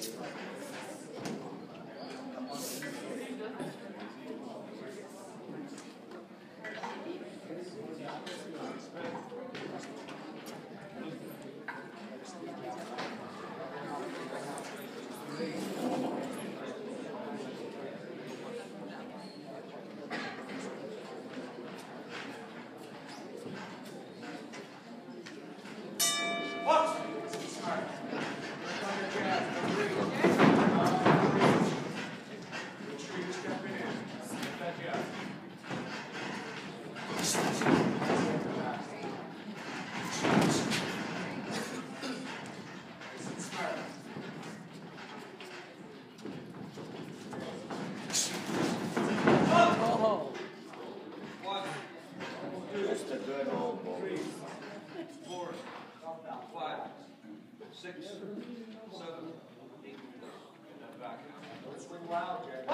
Just a good old boy. 3, 4, 5, 6, 7, 8. And back. Don't swing wild, Jack.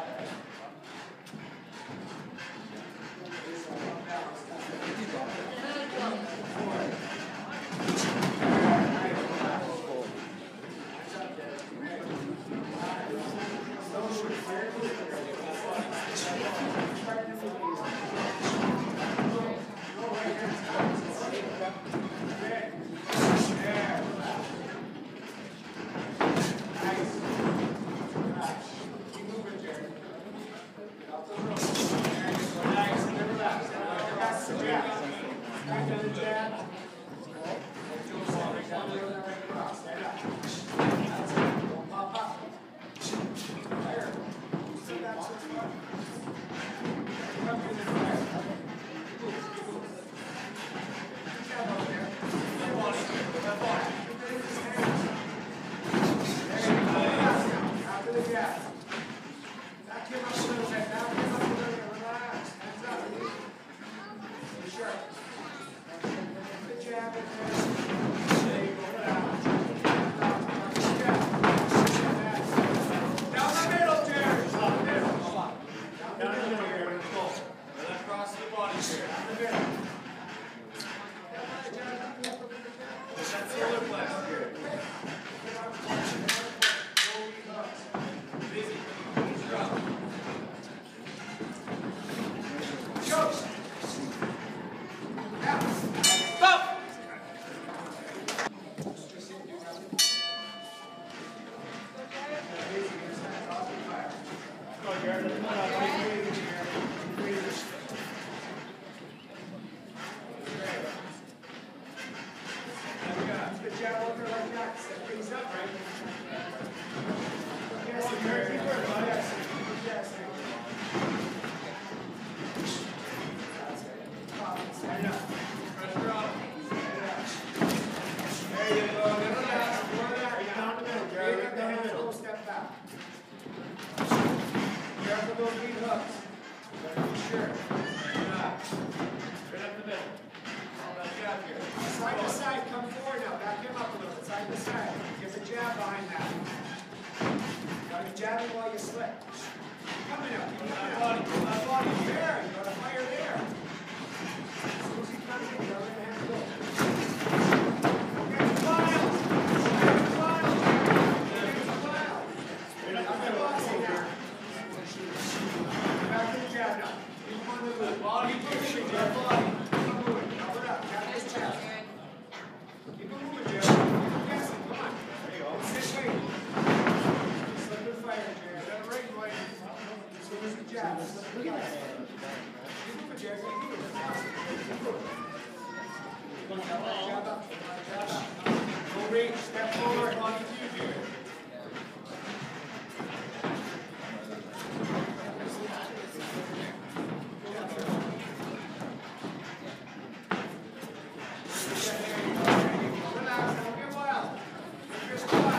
Side to side, come forward now. Back him up a little bit. Side to side. Give a jab behind that. Got to jab him while you slip. Coming up. Keep that body. There. You got to fire there. As soon as he comes in, you're going to have to go. Okay, smile. Smile. Smile. I'm going to boxing now. Back to the jab now. Keep him on the move. Body. Keep your body. Go reach, step forward, body two here. Relax, don't get wild. Keep your squat.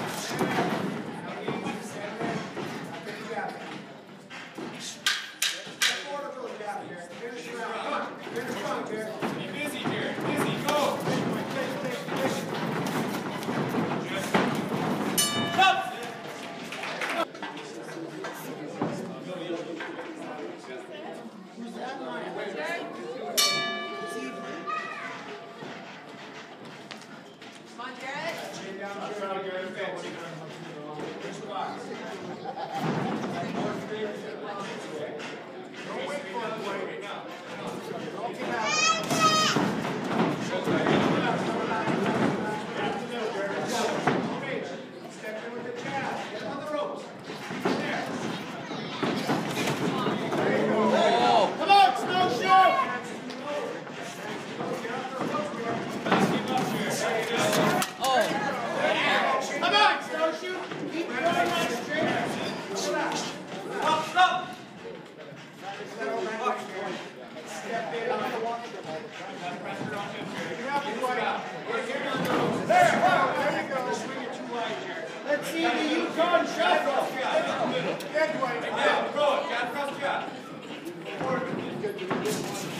Yeah, Dwayne. Right now, throw it. Jab, cross jab. Forward.